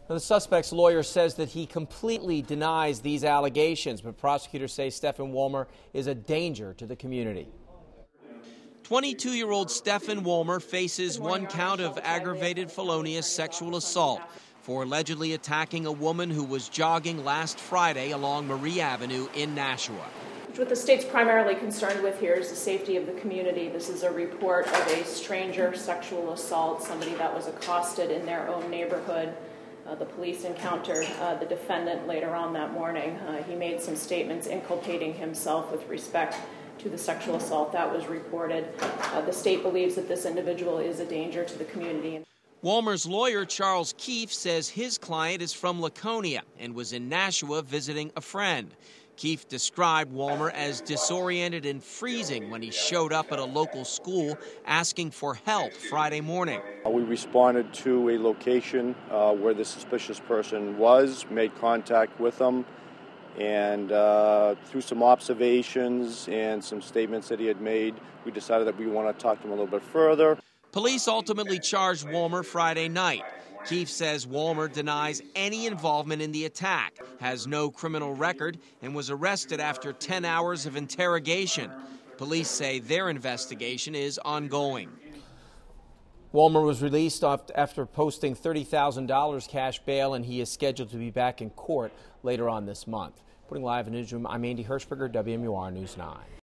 Now, the suspect's lawyer says that he completely denies these allegations, but prosecutors say Stephen Wolmer is a danger to the community. 22-year-old Stephen Wolmer faces one count of aggravated felonious sexual assault for allegedly attacking a woman who was jogging last Friday along Marie Avenue in Nashua. What the state's primarily concerned with here is the safety of the community. This is a report of a stranger sexual assault, somebody that was accosted in their own neighborhood. The police encountered the defendant later on that morning. He made some statements inculpating himself with respect to the sexual assault that was reported. The state believes that this individual is a danger to the community. Wolmer's lawyer, Charles Keefe, says his client is from Laconia and was in Nashua visiting a friend. Keefe described Wolmer as disoriented and freezing when he showed up at a local school asking for help Friday morning. We responded to a location where the suspicious person was, made contact with them, and through some observations and some statements that he had made, we decided that we want to talk to him a little bit further. Police ultimately charged Wolmer Friday night. Keefe says Wolmer denies any involvement in the attack, has no criminal record, and was arrested after 10 hours of interrogation. Police say their investigation is ongoing. Wolmer was released after posting $30,000 cash bail, and he is scheduled to be back in court later on this month. Putting live in the newsroom, I'm Andy Hirschberger, WMUR News 9.